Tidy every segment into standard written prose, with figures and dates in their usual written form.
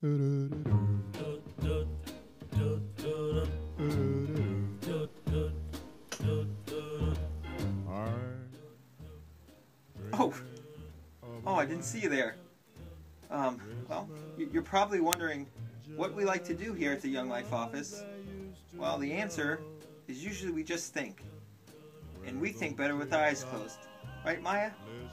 Oh, I didn't see you there. Well, you're probably wondering what we like to do here at the Young Life office. Well, the answer is usually we just think. And we think better with our eyes closed. Right, Maya?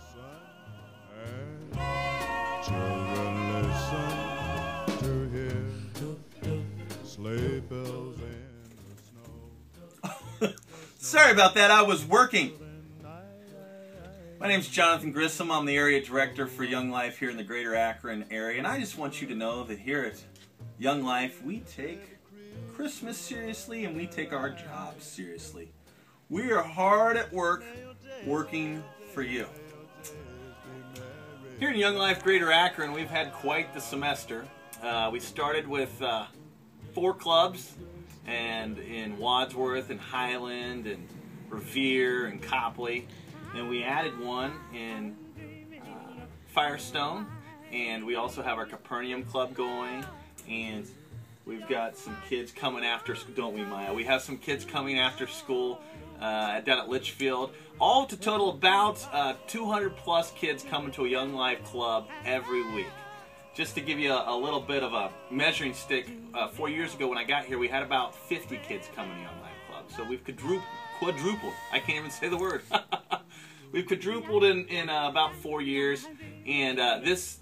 Children, listen to hear sleigh bells in the snow. Sorry about that, I was working. My name's Jonathan Grissom. I'm the area director for Young Life here in the greater Akron area, and I just want you to know that here at Young Life, we take Christmas seriously and we take our jobs seriously. We are hard at work, working for you. Here in Young Life Greater Akron, we've had quite the semester. We started with 4 clubs, and in Wadsworth and Highland and Revere and Copley. And we added one in Firestone, and we also have our Capernaum Club going, and we've got some kids coming after school, don't we, Maya? We have some kids coming after school down at Litchfield. All to total about 200 plus kids coming to a Young Life Club every week. Just to give you a little bit of a measuring stick, 4 years ago when I got here, we had about 50 kids coming to Young Life Club. So we've quadrupled. I can't even say the word. We've quadrupled in about 4 years, and this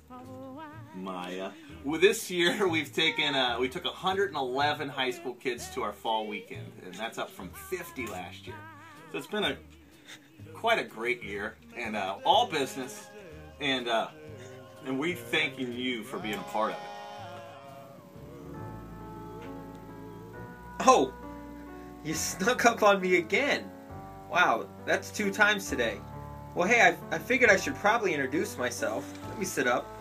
year we've taken we took 111 high school kids to our fall weekend, and that's up from 50 last year. So it's been quite a great year, and all business, and we thanking you for being a part of it. Oh, you snuck up on me again. Wow, that's 2 times today. Well, hey, I figured I should probably introduce myself. Let me sit up.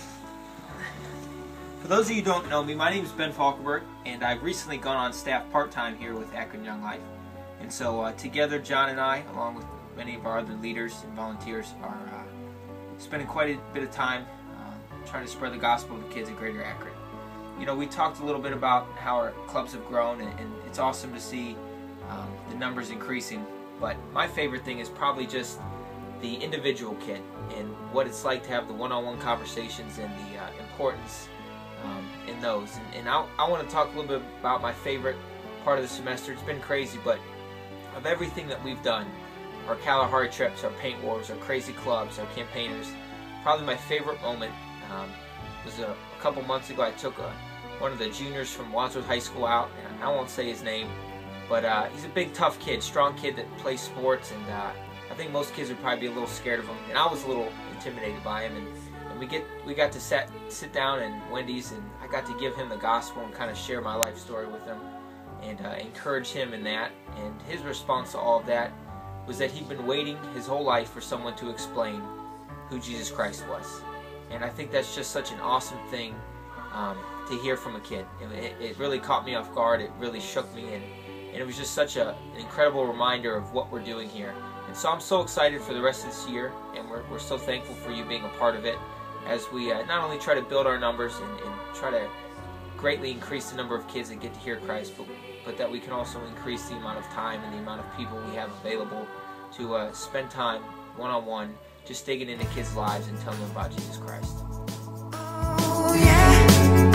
For those of you who don't know me, my name is Ben Falkenberg, and I've recently gone on staff part-time here with Akron Young Life. And so together, John and I, along with many of our other leaders and volunteers, are spending quite a bit of time trying to spread the gospel to the kids in Greater Akron. You know, we talked a little bit about how our clubs have grown, and it's awesome to see the numbers increasing. But my favorite thing is probably just the individual kid and what it's like to have the one-on-one conversations and the importance in those. And I want to talk a little bit about my favorite part of the semester. It's been crazy, but of everything that we've done, our Kalahari trips, our paint wars, our crazy clubs, our campaigners, probably my favorite moment was a couple months ago. I took one of the juniors from Wadsworth High School out, and I won't say his name, but he's a big, tough kid, strong kid that plays sports, and I think most kids would probably be a little scared of him, and I was a little intimidated by him. And we got to sit down in Wendy's, and I got to give him the gospel and kind of share my life story with him and encourage him in that. And his response to all of that was that he'd been waiting his whole life for someone to explain who Jesus Christ was. And I think that's just such an awesome thing to hear from a kid. It really caught me off guard. It really shook me, and it was just such an incredible reminder of what we're doing here. And so I'm so excited for the rest of this year, and we're so thankful for you being a part of it as we not only try to build our numbers and try to greatly increase the number of kids that get to hear Christ, but that we can also increase the amount of time and the amount of people we have available to spend time one-on-one just digging into kids' lives and telling them about Jesus Christ. Oh, yeah.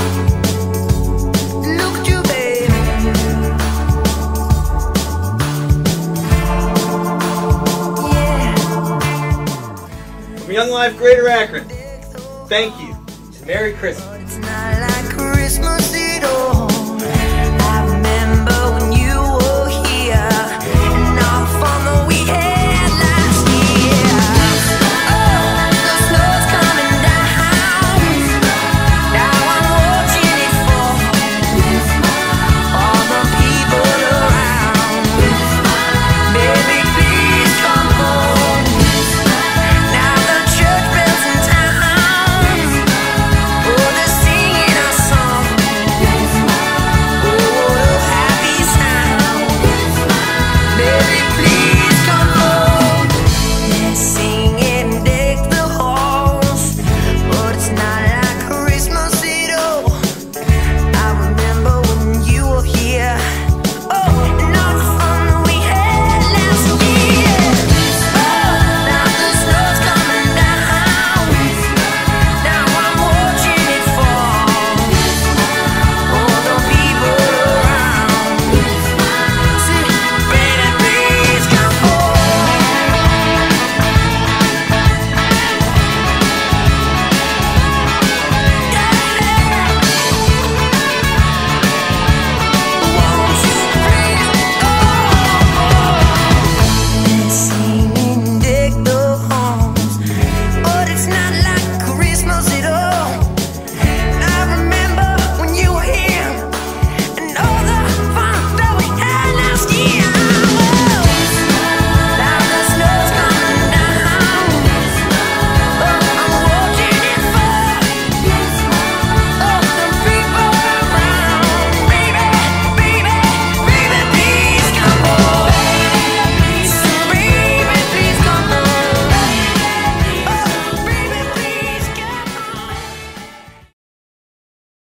Look at you, baby. Yeah. From Young Life Greater Akron, thank you. Merry Christmas. It's not like Christmas Eve.